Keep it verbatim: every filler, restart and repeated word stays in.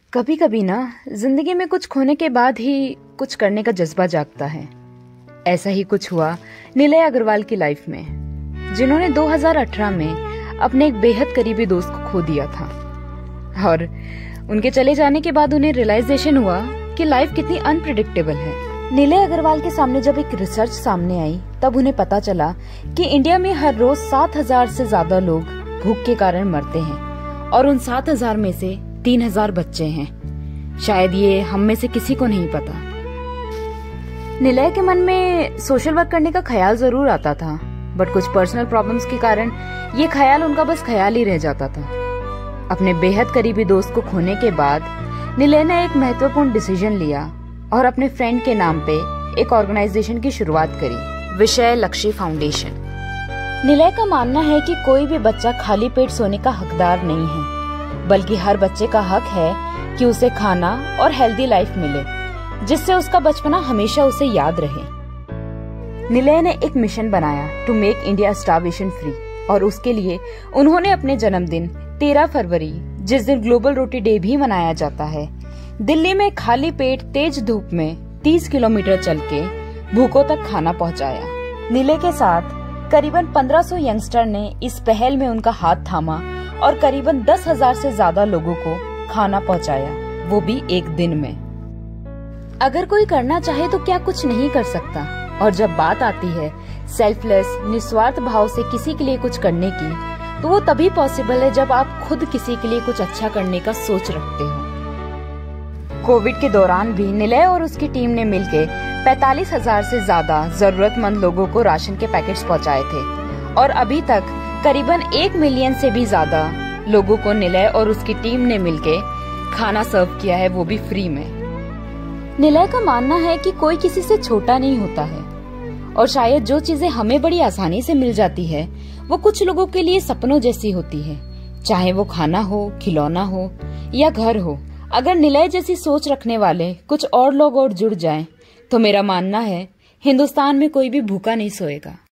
कभी कभी ना जिंदगी में कुछ खोने के बाद ही कुछ करने का जज्बा जागता है। ऐसा ही कुछ हुआ निलय अग्रवाल की लाइफ में, जिन्होंने दो हज़ार अठारह में अपने एक बेहद करीबी दोस्त को खो दिया था। और उनके चले जाने के बाद उन्हें रियलाइजेशन हुआ कि लाइफ कितनी अनप्रिडिक्टेबल है। निलय अग्रवाल के सामने जब एक रिसर्च सामने आई तब उन्हें पता चला कि इंडिया में हर रोज सात हजार से ज्यादा लोग भूख के कारण मरते हैं और उन सात हजार में से तीन हजार बच्चे हैं। शायद ये हम में से किसी को नहीं पता। निलय के मन में सोशल वर्क करने का ख्याल जरूर आता था, बट कुछ पर्सनल प्रॉब्लम्स के कारण ये ख्याल उनका बस ख्याल ही रह जाता था। अपने बेहद करीबी दोस्त को खोने के बाद निलय ने एक महत्वपूर्ण डिसीजन लिया और अपने फ्रेंड के नाम पे एक ऑर्गेनाइजेशन की शुरुआत करी, विषय लक्ष्य फाउंडेशन। निलय का मानना है कि कोई भी बच्चा खाली पेट सोने का हकदार नहीं है, बल्कि हर बच्चे का हक है कि उसे खाना और हेल्दी लाइफ मिले, जिससे उसका बचपना हमेशा उसे याद रहे। निलय ने एक मिशन बनाया to make India starvation free, और उसके लिए उन्होंने अपने जन्मदिन तेरह फरवरी, जिस दिन ग्लोबल रोटी डे भी मनाया जाता है, दिल्ली में खाली पेट तेज धूप में तीस किलोमीटर चल के भूखों तक खाना पहुंचाया। निलय के साथ करीबन पंद्रह सौ यंगस्टर ने इस पहल में उनका हाथ थामा और करीबन दस हजार से ज्यादा लोगों को खाना पहुंचाया, वो भी एक दिन में। अगर कोई करना चाहे तो क्या कुछ नहीं कर सकता, और जब बात आती है सेल्फलेस निस्वार्थ भाव से किसी के लिए कुछ करने की, तो वो तभी पॉसिबल है जब आप खुद किसी के लिए कुछ अच्छा करने का सोच रखते हो। कोविड के दौरान भी निलय और उसकी टीम ने मिलकर पैंतालीस हजार से ज्यादा जरूरतमंद लोगों को राशन के पैकेट्स पहुंचाए थे, और अभी तक करीबन एक मिलियन से भी ज्यादा लोगों को निलय और उसकी टीम ने मिलकर खाना सर्व किया है, वो भी फ्री में। निलय का मानना है कि कोई किसी से छोटा नहीं होता है, और शायद जो चीजें हमें बड़ी आसानी से मिल जाती है वो कुछ लोगों के लिए सपनों जैसी होती है, चाहे वो खाना हो, खिलौना हो या घर हो। अगर निलय जैसी सोच रखने वाले कुछ और लोग और जुड़ जाएं, तो मेरा मानना है हिंदुस्तान में कोई भी भूखा नहीं सोएगा।